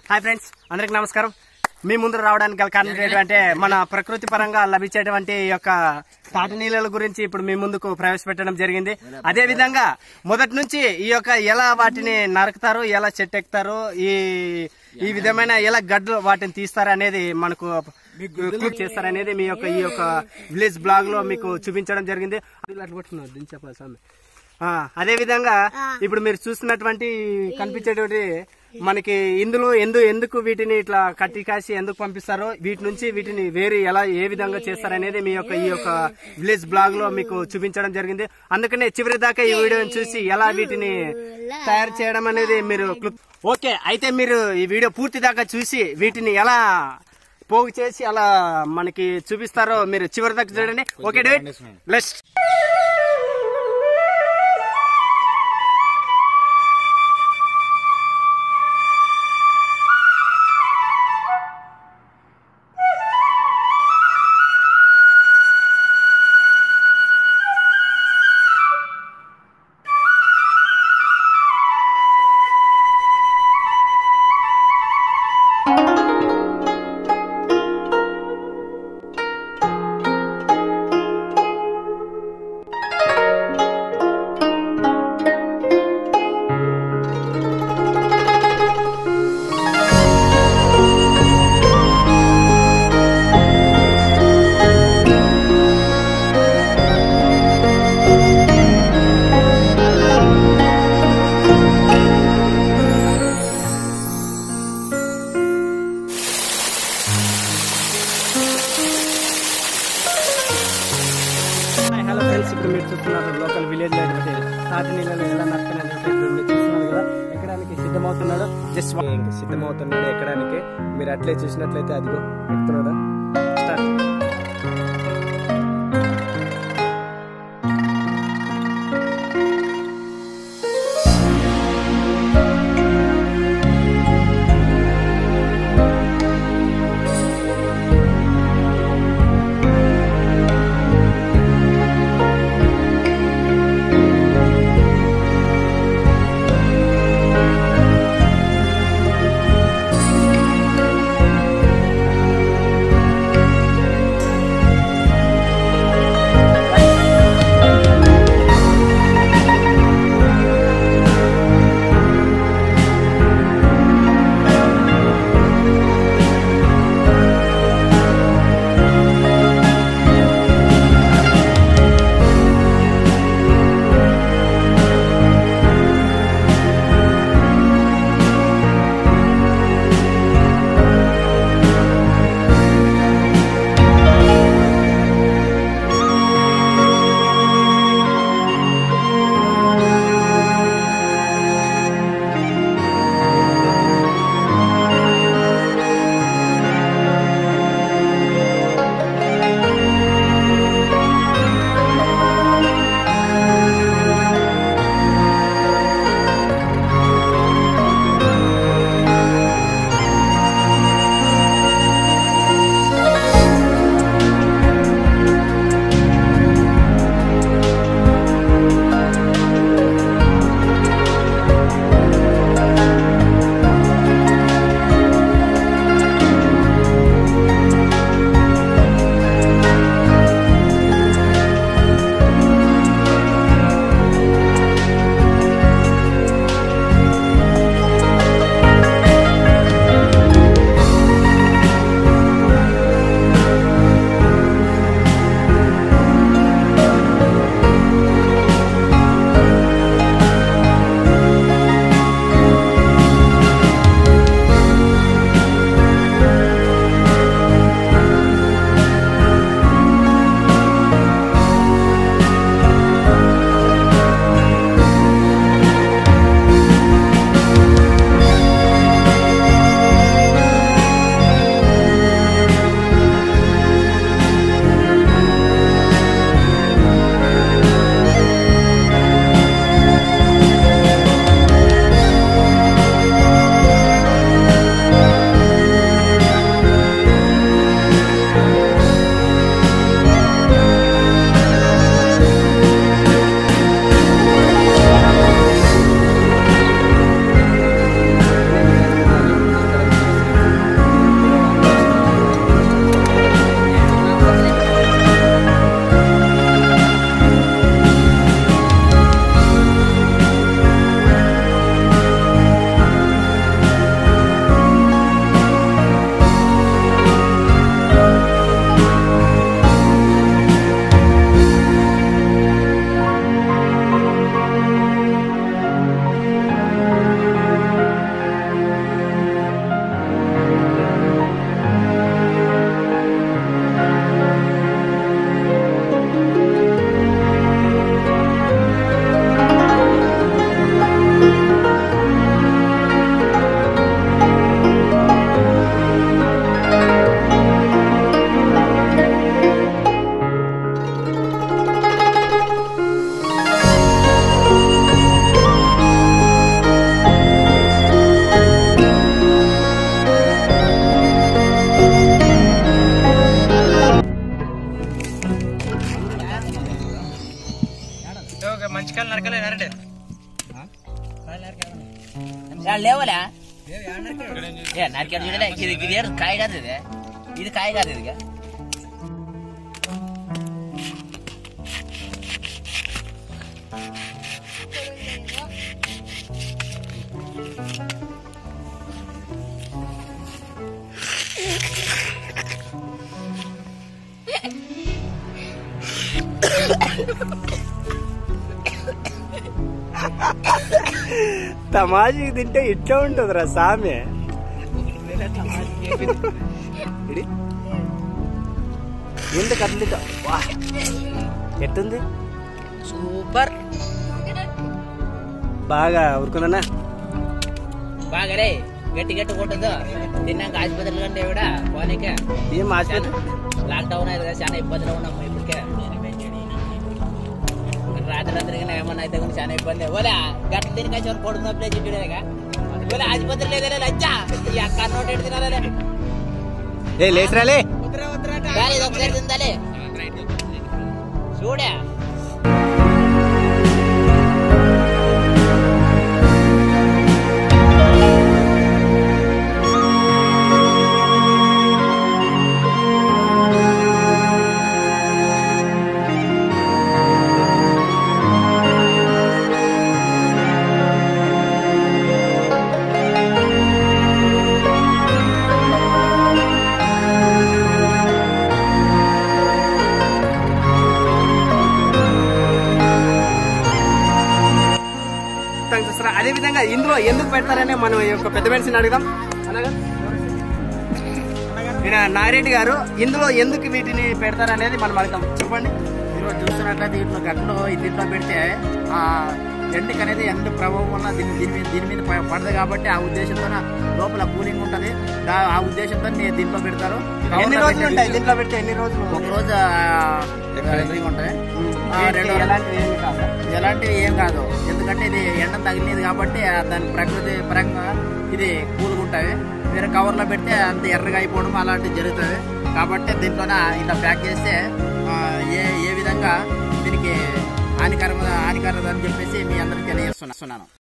Hi friends, అందరికి నమస్కారం. మీ ముందు రావడానికి గల కారణం ఏంటంటే మన ప్రకృతి పరంగా లభించేటువంటి యొక్క తాటి నీళ్ళ గురించి ఇప్పుడు మీ ముందుకు ప్రవేశపెట్టడం జరిగింది. అదే విధంగా మొదటి నుంచి ఈ యొక్క ఎలా వాటిని నరుకుతారు, ఎలా చెట్టెక్కుతారు, ఈ విధమైన ఎలా గడ్డలు వాటిని తీస్తారు అనేది మనకు క్లిక్ చేస్తారనేది మీ యొక్క ఈ యొక్క విలేజ్ బ్లాగ్ లో మీకు చూపించడం జరిగింది. అదే విధంగా ఇప్పుడు మీరు చూస్తున్నటువంటి కనిపించేటువంటి మనకి ఇందులో ఎందుకు వీటిని ఇట్లా కట్టి కాసి ఎందుకు పంపిస్తారో, వీటి నుంచి వీటిని వేరే ఎలా ఏ విధంగా చేస్తారనేది మీ యొక్క ఈ యొక్క విలేజ్ బ్లాగ్ లో మీకు చూపించడం జరిగింది. అందుకనే చివరి దాకా ఈ వీడియోని చూసి ఎలా వీటిని తయారు చేయడం అనేది మీరు ఓకే అయితే మీరు ఈ వీడియో పూర్తి దాకా చూసి వీటిని ఎలా పోగు చేసి అలా మనకి చూపిస్తారో మీరు చివరి దాకా చూడండి. ఓకే డేట్ లెట్స్ ఇప్పుడు మీరు చూస్తున్నారు లోకల్ విలేజ్ లో తాటి నీళ్ళలో ఎలా నడుపుతున్నారు మీరు చూస్తున్నారు కదా. ఎక్కడానికి సిద్ధమవుతున్నాడు, జస్ట్ సిద్ధమవుతున్నాడు ఎక్కడానికి. మీరు అట్లే చూసినట్లయితే అదిగో ఎక్కుతున్నాడు. స్టార్ట్. లేవలే నరికాడు చూడలే ఇది కాయ కాదు ఇది కాయ కాదు ఇది తమాషకి తింటే ఇట్లా ఉంటుందిరా సామె. ఎందుకు అట్లా ఎట్టుంది? సూపర్ బాగా ఉరుకుందన్నా బాగారే గట్టి గట్టి కొట్టదు తిన్నాక ఆసుపత్రులు కంటే కూడా పోనీక ఏం ఆసుపత్రి లాక్డౌన్ అయ్యేది కదా చాలా ఇబ్బందులు ఉన్నాము ఇప్పటికే రాత్రి ఏమన్నా అయితే కూడా చాలా ఇబ్బంది ఓలా గట్ల తినక చివరి కొడుకు నొప్పి చుట్టూగా ఓలా ఆసుపత్రి లేదే లచ్చా ఈ అక్క నోట్ ఎటు తినాలే లేచరాలే ఇది ఒకసారి తిందాలే చూడే అదే విధంగా ఇందులో ఎందుకు పెడతారనే మనం ఈ యొక్క పెద్ద మనిషిని అడుగుదాం. నారెడ్డి గారు ఇందులో ఎందుకు వీటిని పెడతారనేది మనం అడుగుదాం, చెప్పండి. మీరు చూస్తున్నట్లయితే వీటిలో గట్లో దీంట్లో పెడితే ఎండకి అనేది ఎండ ప్రభావం వల్ల దీని మీద పడదు కాబట్టి ఆ ఉద్దేశంతో లోపల కూలింగ్ ఉంటుంది. ఆ ఉద్దేశంతో దీంట్లో పెడతారు. ఎన్ని రోజులు ఉంటాయి దీంట్లో పెడితే? ఎన్ని రోజులు? ఒక రోజు ఉంటాయి. ఎలాంటివి ఏం కాదు, ఎందుకంటే ఇది ఎండ తగిలినది కాబట్టి దాని ప్రకృతి పరంగా ఇది కూలుగుంటాయి. వేరే కవర్లో పెడితే అంత ఎర్రగా అయిపోవడం అలాంటివి జరుగుతుంది. కాబట్టి దీంట్లోనే ఇలా ప్యాక్ చేస్తే ఏ విధంగా దీనికి హానికరమని చెప్పేసి మీ అందరికి తెలియజేస్తున్నాను.